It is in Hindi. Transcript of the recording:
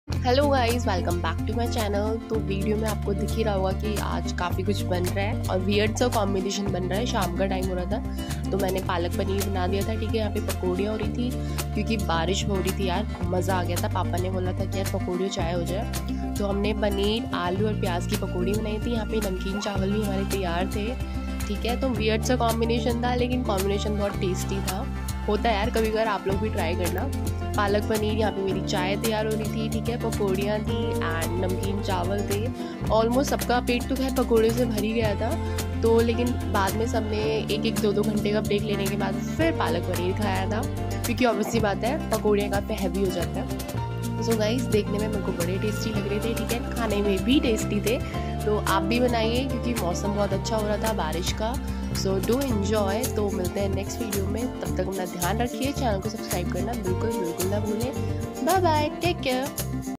Hello guys, welcome back to my channel. तो वीडियो में आपको दिख ही रहा होगा कि आज काफ़ी कुछ बन रहा है और वियर्ड सा कॉम्बिनेशन बन रहा है। शाम का टाइम हो रहा था तो मैंने पालक पनीर बना दिया था। ठीक है, यहाँ पे पकौड़ियाँ हो रही थी क्योंकि बारिश हो रही थी यार, मज़ा आ गया था। पापा ने बोला था कि यार पकौड़ी चाय हो जाए, तो हमने पनीर आलू और प्याज की पकौड़ी बनाई थी। यहाँ पे नमकीन चावल भी हमारे तैयार थे। ठीक है, तो वियर्ड सा कॉम्बिनेशन था लेकिन कॉम्बिनेशन बहुत टेस्टी था। होता है यार कभी कभार, आप लोग भी ट्राई करना। पालक पनीर, यहाँ पे मेरी चाय तैयार हो रही थी। ठीक है, पकौड़ियाँ थी एंड नमकीन चावल थे। ऑलमोस्ट सबका पेट तो खैर पकौड़े से भर ही गया था, तो लेकिन बाद में सबने एक एक दो दो घंटे का ब्रेक लेने के बाद फिर पालक पनीर खाया था, क्योंकि ऑब्वियसली बात है पकौड़ियाँ काफ़ी हैवी हो जाता है। सो गाइस, देखने में मेरे को बड़े टेस्टी लग रहे थे। ठीक है, खाने में भी टेस्टी थे। तो आप भी बनाइए क्योंकि मौसम बहुत अच्छा हो रहा था बारिश का। So do enjoy. तो मिलते हैं नेक्स्ट वीडियो में, तब तक अपना ध्यान रखिए। चैनल को सब्सक्राइब करना बिल्कुल बिल्कुल ना भूलें। Bye bye, take care.